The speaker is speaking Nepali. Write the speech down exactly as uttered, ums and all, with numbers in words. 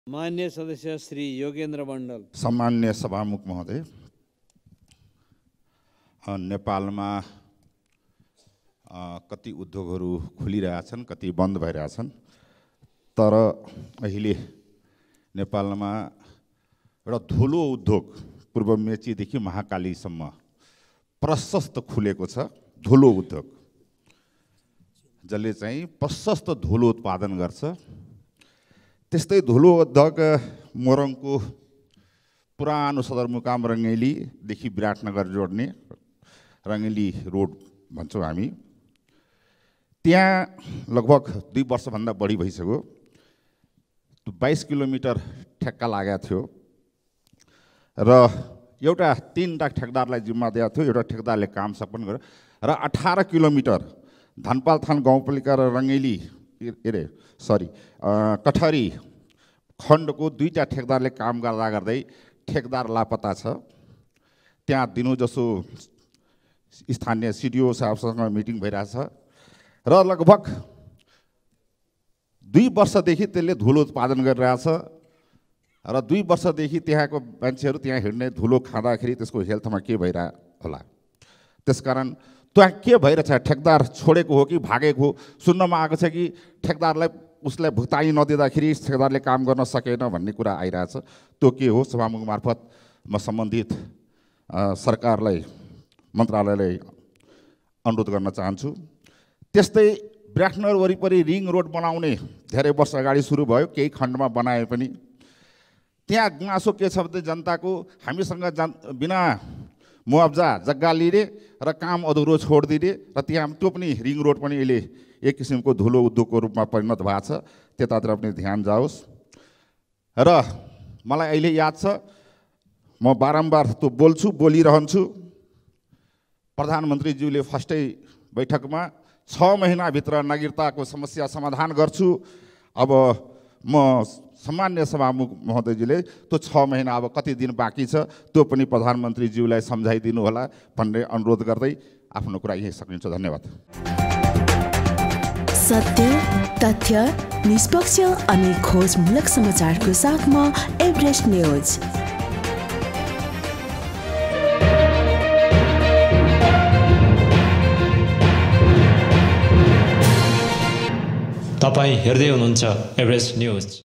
मान्य सदस्य श्री योगेन्द्र मण्डल। सम्मान्य सभामुख महोदय, नेपालमा कति उद्योगहरू खुलिरहेछन्, कति बन्द भइरहेछन्, तर अहिले नेपालमा एउटा धुलो उद्योग पूर्व मेचीदेखि महाकालीसम्म प्रशस्त खुलेको छ। धुलो उद्योग जसले चाहिँ प्रशस्त धुलो उत्पादन गर्छ। त्यस्तै धुलो उद्योग मोरङको पुरानो सदरमुकाम रङ्गेलीदेखि विराटनगर जोड्ने रङ्गेली रोड भन्छौँ हामी, त्यहाँ लगभग दुई वर्षभन्दा बढी भइसक्यो बाइस किलोमिटर ठेक्का लागेको थियो र एउटा तीनवटा ठेकदारलाई जिम्मा दिएको थियो। एउटा ठेकदारले काम सम्पन्न गर्यो र अठार किलोमिटर धनपाल थान गाउँपालिका र रङ्गेली के अरे सरी कठहरी खण्डको दुईवटा ठेकदारले काम गर्दा गर्दै ठेकदार लापता छ। त्यहाँ दिनु जसो स्थानीय सिडिओ साहबसँग मिटिङ भइरहेछ र लगभग दुई वर्षदेखि त्यसले धुलो उत्पादन गरिरहेछ र दुई वर्षदेखि त्यहाँको मान्छेहरू त्यहाँ हिँड्ने धुलो खाँदाखेरि त्यसको हेल्थमा के भइरहेको होला। त्यसकारण त्यहाँ के भइरहेछ, ठेकदार छोडेको हो कि भागेको हो? सुन्नमा आएको छ कि ठेकदारलाई उसलाई भुक्तानी नदिँदाखेरि ठेकदारले काम गर्न सकेन भन्ने कुरा आइरहेछ। त्यो के हो? सभामुख मार्फत म सम्बन्धित सरकारलाई, मन्त्रालयलाई अनुरोध गर्न चाहन्छु। त्यस्तै विराटनगर वरिपरि रिङ रोड बनाउने धेरै वर्ष अगाडि सुरु भयो, केही खण्डमा बनाए पनि त्यहाँ गुनासो के छ भने जनताको हामीसँग जन बिना मुआब्जा जग्गा लिने र काम अधुरो छोडिदिने र त्यहाँ त्यो पनि रिङ रोड पनि अहिले एक किसिमको धुलो उद्योगको रूपमा परिणत भएको छ। त्यतातिर पनि ध्यान जाओस्। र मलाई अहिले याद छ, म बारम्बार त्यो बोल्छु, बोलिरहन्छु। प्रधानमन्त्रीज्यूले फर्स्टै बैठकमा छ महिनाभित्र नागरिकताको समस्या समाधान गर्छु। अब म सम्मान्य सभामुख महोदयजीले त्यो छ महिना अब कति दिन बाँकी छ त्यो पनि प्रधानमन्त्रीज्यूलाई सम्झाइदिनु होला भन्ने अनुरोध गर्दै आफ्नो कुरा यही सकिन्छ। धन्यवाद। सत्य, तथ्य, निष्पक्ष अनि खोजमूलक समाचारको साथमा एभरेस्ट न्यूज। तपाईं हेर्दै हुनुहुन्छ एभरेस्ट न्यूज।